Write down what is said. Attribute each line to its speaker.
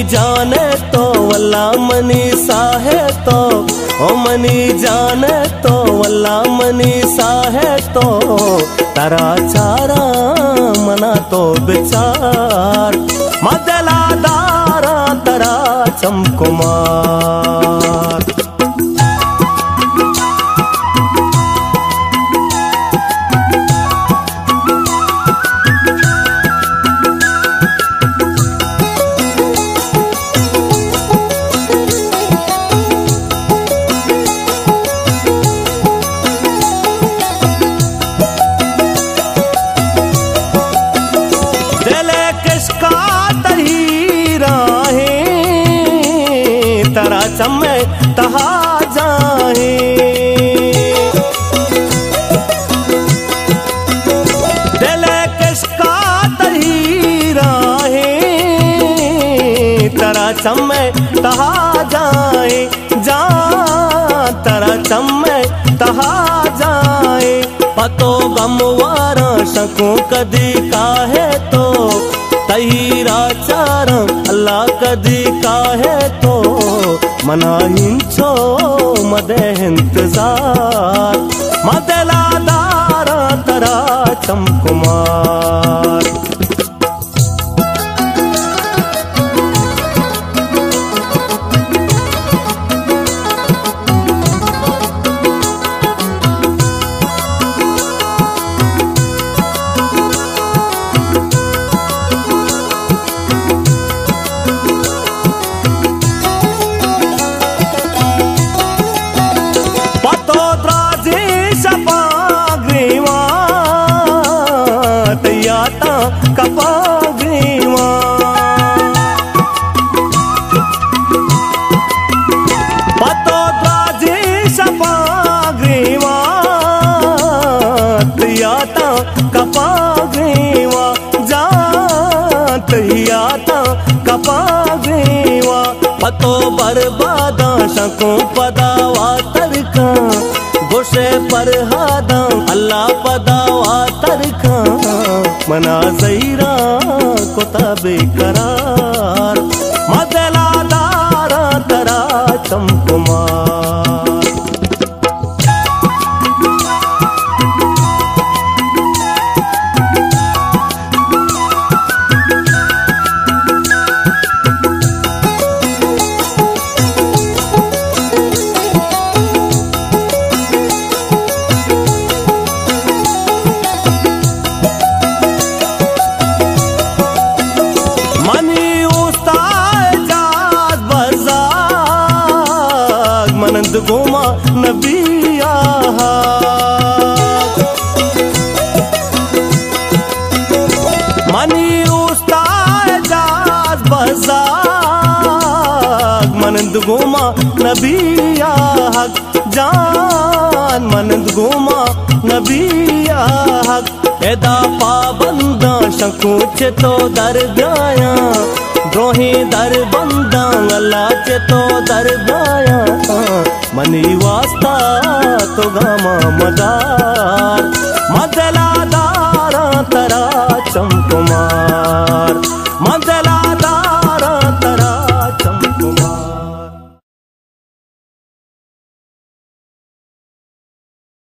Speaker 1: जाने तो वल्ला मनी साहे तो, ओ मनी जाने तो वल्ला मनी साहे तो, तारा चारा मना तो बिचार मदला दारा तारा चमकुमार। तारा चमे तहा जाए दिले किसका तहीरा है, तारा चमे तहा जाए जा, तारा चमे तहा जाए। पतो गमवारा शकू कदी काहे तो, तहीरा चार अल्लाह कदी काहे तो, मना हिंचो मदे इंतजार मदला दारा तरा चमकुमार। कपाग्रीवा पतो द्राजे सपाग्रीवा, तियाता कपाग्रीवा जात हियाता कपाग्रीवा। पतो बर्बादा शको पदावा तरका, गुशे पर हादा अल्लाह पदावा तरका, मना ज़हीरा कोता बेकरार मदला दारा तरा चमकुमार। मनंद गोमा नबिया मनी उस्ताद बजाग, मनंद गोमा नबिया हक जान, मनंद गोमा नबिया हक। एदा पाबंदा शकुच तो दर गाया, द्रोही दर बंदा अल्लाह चे तो दर गाया, मनी वास्ता तो गामा मदार मदला